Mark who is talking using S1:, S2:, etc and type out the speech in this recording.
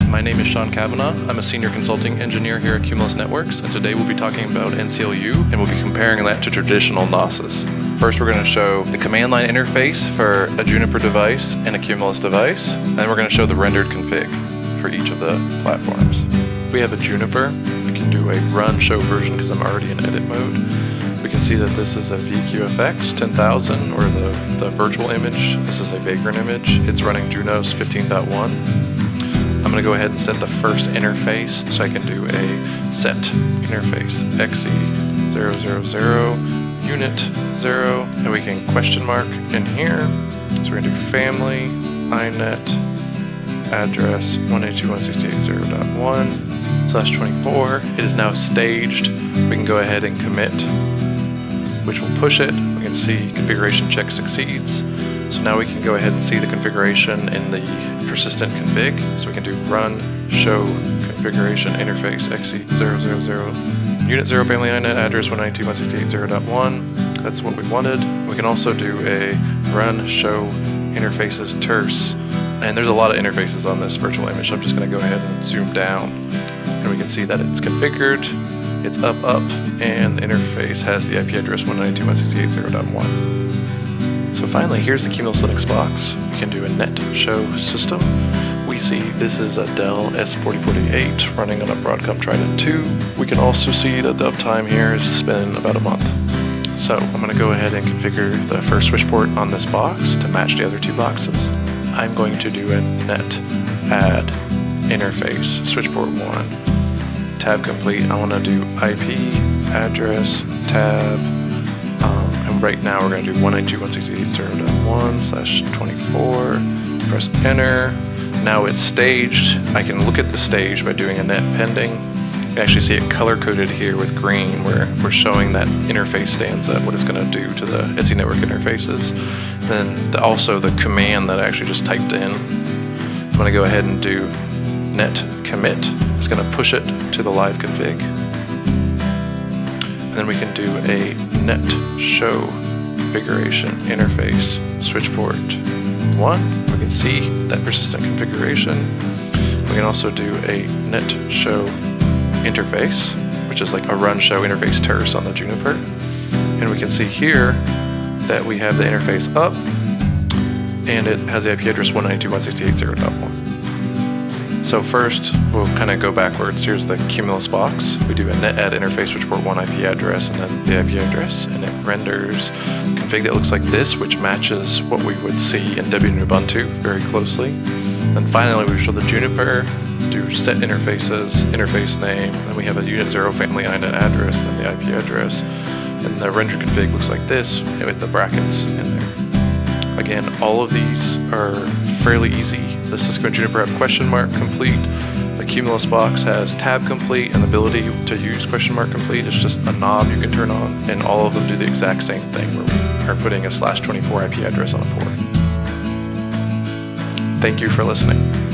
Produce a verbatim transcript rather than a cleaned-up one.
S1: My name is Sean Kavanaugh. I'm a senior consulting engineer here at Cumulus Networks, and today we'll be talking about N C L U, and we'll be comparing that to traditional N O S s. First, we're going to show the command line interface for a Juniper device and a Cumulus device, and then we're going to show the rendered config for each of the platforms. We have a Juniper. We can do a run show version because I'm already in edit mode. We can see that this is a V Q F X ten thousand, or the, the virtual image. This is a Vagrant image. It's running Junos fifteen point one. I'm going to go ahead and set the first interface, so I can do a set interface X E zero zero zero unit zero, and we can question mark in here. So we're going to do family inet address one eighty-two dot one sixty-eight dot zero dot one slash twenty-four. It is now staged. We can go ahead and commit, which will push it. We can see configuration check succeeds. So now we can go ahead and see the configuration in the persistent config. So we can do run show configuration interface X E zero zero zero unit zero family inet address one ninety-two dot one sixty-eight dot zero dot one. That's what we wanted. We can also do a run show interfaces terse. And there's a lot of interfaces on this virtual image. So I'm just going to go ahead and zoom down, and we can see that it's configured. It's up, up, and the interface has the I P address one ninety-two dot one sixty-eight dot zero dot one. So finally, here's the Cumulus Linux box. We can do a net show system. We see this is a Dell S forty forty-eight running on a Broadcom Trident two. We can also see that the uptime here has been about a month. So I'm going to go ahead and configure the first switch port on this box to match the other two boxes. I'm going to do a net add interface switch port one. Tab complete. I want to do I P address tab, um, and right now we're going to do one ninety-two dot one sixty-eight dot zero dot one slash twenty-four. Press enter. Now it's staged. I can look at the stage by doing a net pending. You can actually see it color coded here with green, where we're showing that interface stanza, what it's going to do to the Etsy network interfaces. Then the, also the command that I actually just typed in. I'm going to go ahead and do net commit. It's going to push it to the live config. And then we can do a net show configuration interface switch port one. We can see that persistent configuration. We can also do a net show interface, which is like a run show interface terse on the Juniper. And we can see here that we have the interface up, and it has the I P address one ninety-two dot one sixty-eight dot zero dot one. So first, we'll kind of go backwards. Here's the Cumulus box. We do a net add interface switch port one I P address, and then the I P address, and it renders config that looks like this, which matches what we would see in Debian and Ubuntu very closely. And finally, we show the Juniper, do set interfaces, interface name, then we have a unit zero family inet address, then the I P address, and the render config looks like this with the brackets in there. Again, all of these are fairly easy. The Cisco and Juniper have question mark complete. The Cumulus box has tab complete and the ability to use question mark complete. It's just a knob you can turn on, and all of them do the exact same thing, where we are putting a slash twenty-four I P address on a port. Thank you for listening.